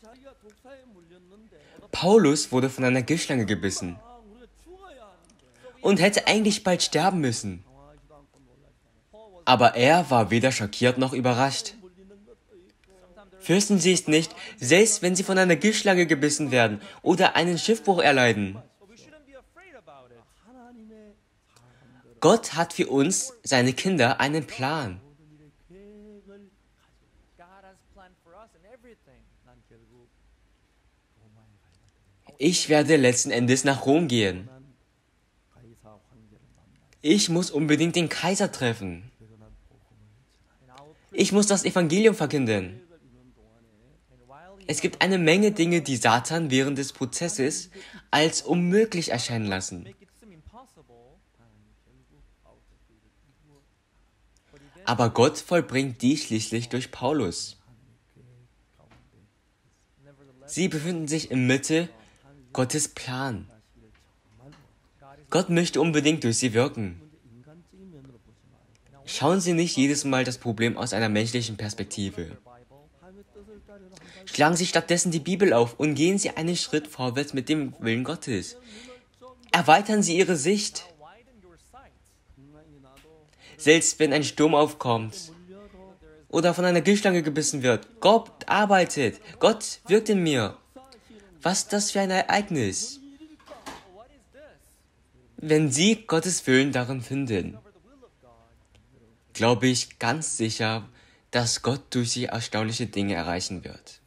Paulus wurde von einer Giftschlange gebissen und hätte eigentlich bald sterben müssen. Aber er war weder schockiert noch überrascht. Fürchten Sie es nicht, selbst wenn Sie von einer Giftschlange gebissen werden oder einen Schiffbruch erleiden. Gott hat für uns, seine Kinder, einen Plan. Ich werde letzten Endes nach Rom gehen. Ich muss unbedingt den Kaiser treffen. Ich muss das Evangelium verkünden. Es gibt eine Menge Dinge, die Satan während des Prozesses als unmöglich erscheinen lassen. Aber Gott vollbringt dies schließlich durch Paulus. Sie befinden sich inmitten Gottes Plan. Gott möchte unbedingt durch sie wirken. Schauen Sie nicht jedes Mal das Problem aus einer menschlichen Perspektive. Schlagen Sie stattdessen die Bibel auf und gehen Sie einen Schritt vorwärts mit dem Willen Gottes. Erweitern Sie Ihre Sicht. Selbst wenn ein Sturm aufkommt oder von einer Giftschlange gebissen wird, Gott arbeitet. Gott wirkt in mir. Was ist das für ein Ereignis? Wenn Sie Gottes Willen darin finden, glaube ich ganz sicher, dass Gott durch Sie erstaunliche Dinge erreichen wird.